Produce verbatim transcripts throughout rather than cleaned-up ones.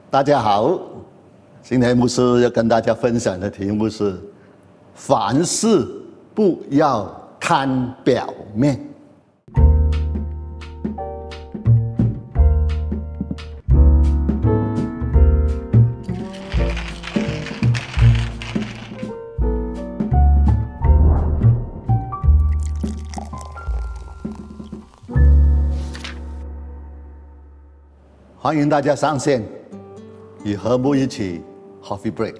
大家好，今天牧师要跟大家分享的题目是：凡事不要看表面。欢迎大家上线，与和睦一起 Coffee Break。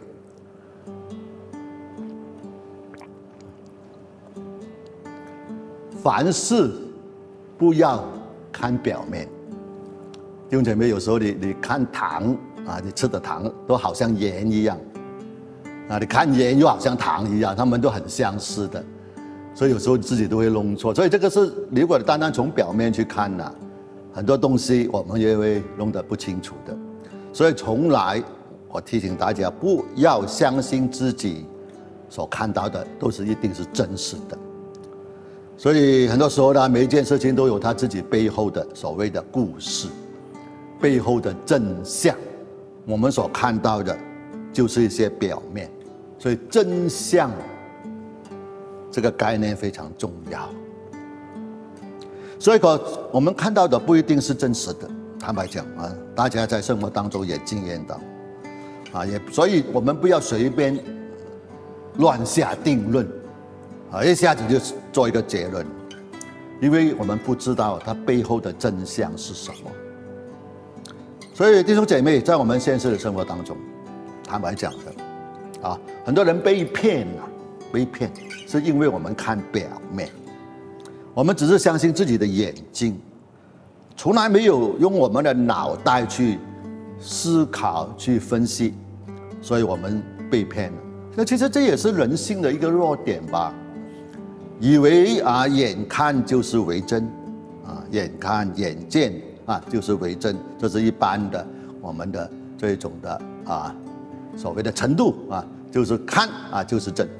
凡事不要看表面。弟兄姐妹，有时候你你看糖啊，你吃的糖都好像盐一样啊，你看盐又好像糖一样，它们都很相似的，所以有时候自己都会弄错。所以这个是，如果单单从表面去看呢、啊，很多东西我们也会弄得不清楚的。所以从来我提醒大家，不要相信自己所看到的都是一定是真实的。所以很多时候呢，每一件事情都有它自己背后的所谓的故事，背后的真相。我们所看到的就是一些表面，所以真相这个概念非常重要。所以我们看到的不一定是真实的，坦白讲啊，大家在生活当中也经验到啊，也所以我们不要随便乱下定论啊，一下子就做一个结论，因为我们不知道它背后的真相是什么。所以弟兄姐妹，在我们现实的生活当中，坦白讲的啊，很多人被骗啊，被骗是因为我们看表面。我们只是相信自己的眼睛，从来没有用我们的脑袋去思考、去分析，所以我们被骗了。那其实这也是人性的一个弱点吧，以为啊眼看就是为真，啊眼看眼见啊就是为真，这是一般的我们的这种的啊所谓的程度啊，就是看啊就是真。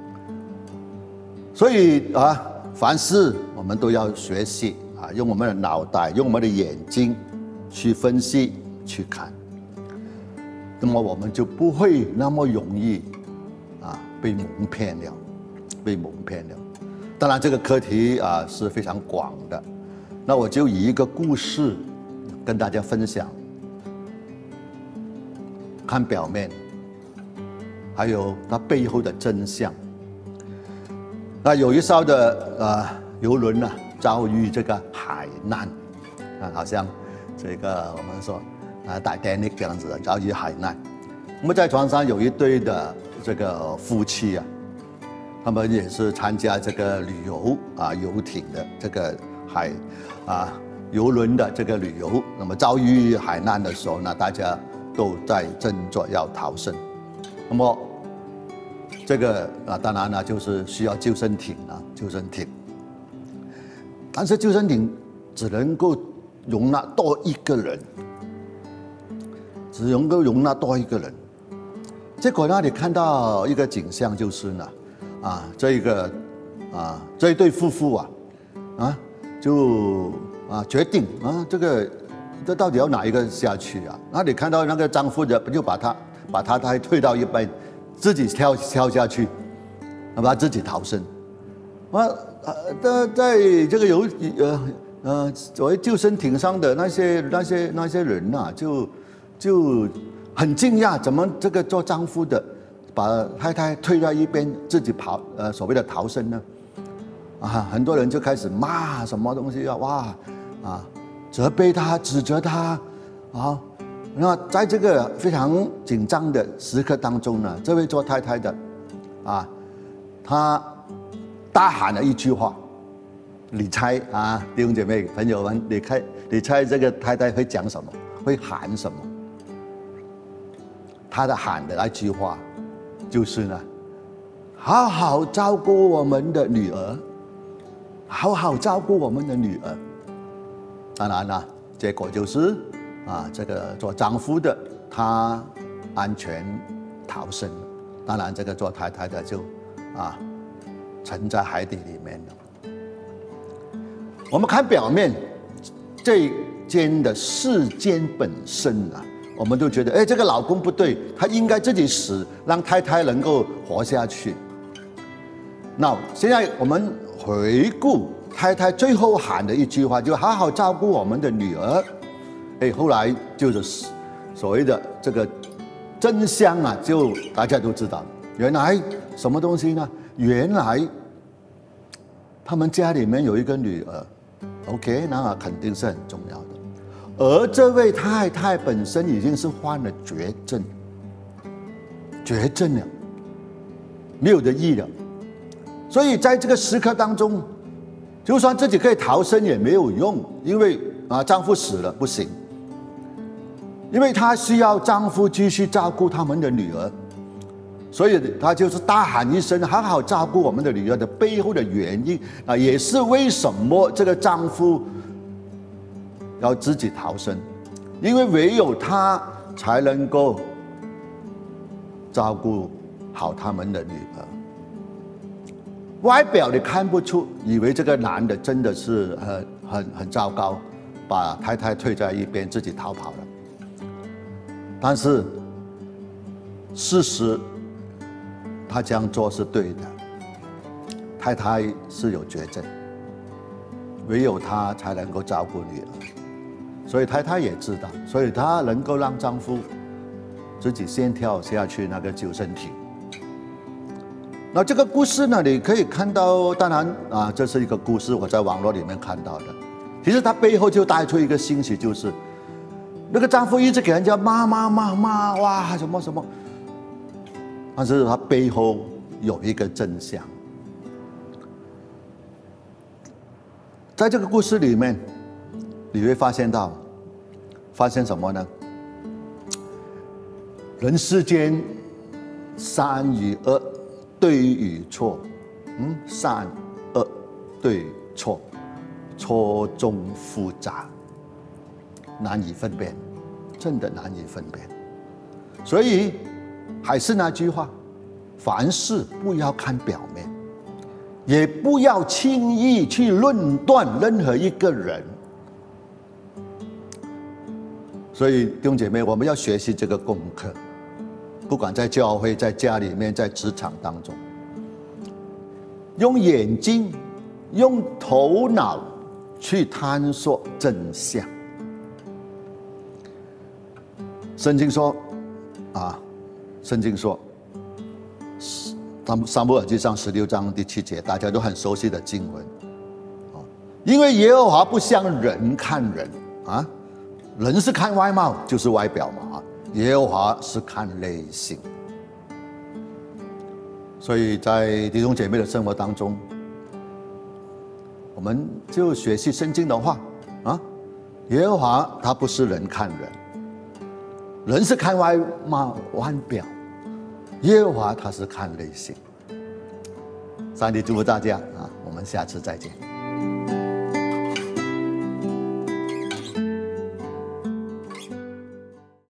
所以啊。凡事我们都要学习啊，用我们的脑袋，用我们的眼睛去分析、去看，那么我们就不会那么容易啊被蒙骗了，被蒙骗了。当然，这个课题啊是非常广的，那我就以一个故事跟大家分享，看表面，还有它背后的真相。那有一艘的呃游轮呢，遭遇这个海难，啊，好像这个我们说啊 Titanic 这样子的遭遇海难。那么在船上有一对的这个夫妻啊，他们也是参加这个旅游啊游艇的这个海啊游轮的这个旅游。那么遭遇海难的时候呢，大家都在争着要逃生。那么这个啊，当然呢，就是需要救生艇啊，救生艇。但是救生艇只能够容纳多一个人，只能够容纳多一个人。结果呢，你看到一个景象就是呢，啊，这一个啊，这一对夫妇啊，啊，就啊决定啊，这个这到底要哪一个下去啊？那你看到那个丈夫的，就把他把他他推到一边。自己跳跳下去，把自己逃生。啊，呃，在这个游呃呃所谓救生艇上的那些那些那些人呐、啊，就就很惊讶，怎么这个做丈夫的把太太推到一边，自己跑呃所谓的逃生呢？啊，很多人就开始骂什么东西啊，哇啊，责备他，指责他，啊。那在这个非常紧张的时刻当中呢，这位做太太的，啊，她大喊了一句话，你猜啊，弟兄姐妹朋友们，你猜你猜这个太太会讲什么？会喊什么？她的喊的那句话，就是呢，好好照顾我们的女儿，好好照顾我们的女儿。当然了，结果就是。啊，这个做丈夫的他安全逃生了，当然这个做太太的就啊沉在海底里面了。我们看表面这件的事件本身啊， 我们都觉得，哎，这个老公不对，他应该自己死，让太太能够活下去。那现在我们回顾太太最后喊的一句话，就好好照顾我们的女儿。哎，后来就是所谓的这个真相啊，就大家都知道，原来什么东西呢？原来他们家里面有一个女儿 ，OK， 那肯定是很重要的。而这位太太本身已经是患了绝症，绝症了，没有得医了。所以在这个时刻当中，就算自己可以逃生也没有用，因为啊，丈夫死了不行，因为她需要丈夫继续照顾他们的女儿，所以她就是大喊一声，好好照顾我们的女儿的背后的原因啊，也是为什么这个丈夫要自己逃生，因为唯有他才能够照顾好他们的女儿。外表你看不出，以为这个男的真的是很很很糟糕，把太太推在一边，自己逃跑了。但是事实，他这样做是对的。太太是有绝症，唯有他才能够照顾女儿。所以太太也知道，所以她能够让丈夫自己先跳下去那个救生艇。那这个故事呢，你可以看到，当然啊，这是一个故事，我在网络里面看到的。其实它背后就带出一个信息，就是那个丈夫一直给人家骂骂骂骂，哇，什么什么，但是他背后有一个真相。在这个故事里面，你会发现到，发现什么呢？人世间善与恶，对与错，嗯，善恶对错，错综复杂，难以分辨，真的难以分辨。所以还是那句话，凡事不要看表面，也不要轻易去论断任何一个人。所以弟兄姐妹，我们要学习这个功课，不管在教会、在家里面、在职场当中，用眼睛、用头脑去探索真相。圣经说，啊，圣经说，撒母耳记上十六章第七节，大家都很熟悉的经文，因为耶和华不像人看人啊。人是看外貌，就是外表嘛，耶和华是看内心。所以在弟兄姐妹的生活当中，我们就学习圣经的话啊，耶和华他不是人看人，人是看外貌外表，耶和华他是看内心。上帝祝福大家啊，我们下次再见。